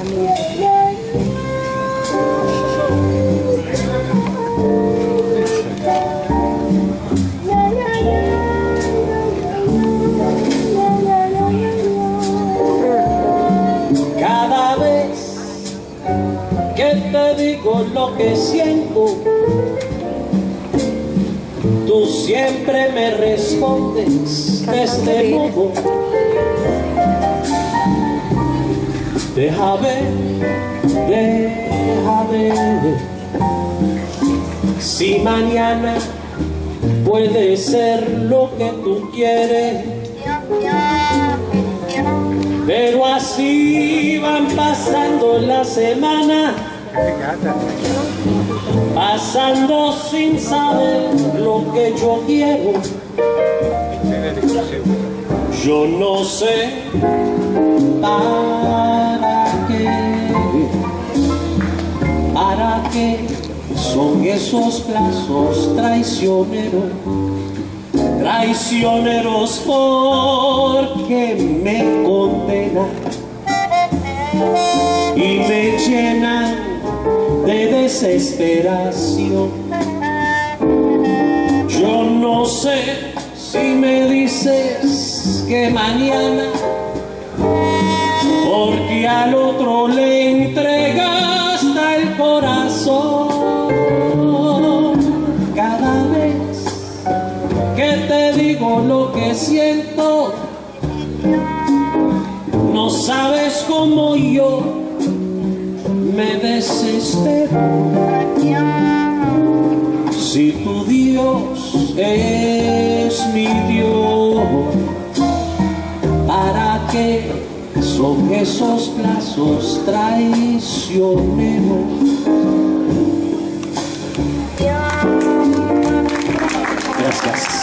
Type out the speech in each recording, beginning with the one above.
Cada vez que te digo lo que siento, tú siempre me respondes de este modo. Deja ver, si mañana puede ser lo que tú quieres. Pero así van pasando las semanas, pasando sin saber lo que yo quiero. Yo no sé para qué son esos plazos traicioneros, traicioneros porque me condenan y me llenan de desesperación. Yo no sé si me dices que mañana, porque al otro le entregaste el corazón. Cada vez que te digo lo que siento, no sabes cómo yo me desespero. Si tu Dios es mi Dios, ¿para qué son esos plazos traicioneros? Gracias.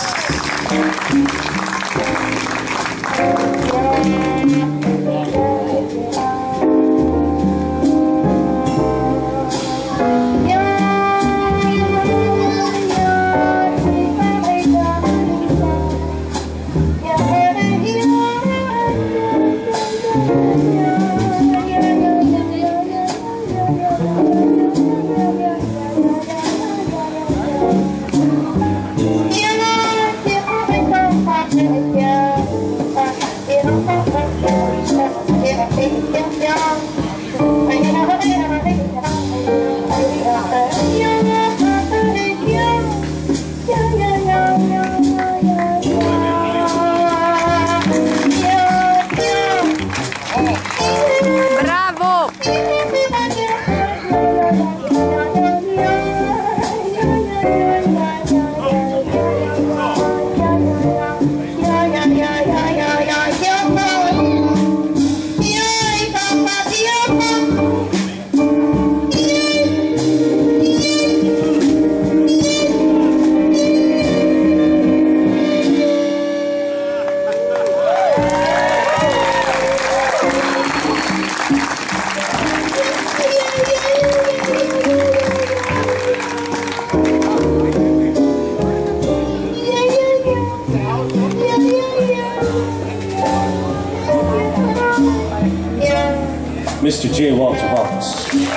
Mr. J. Walter Hawkins.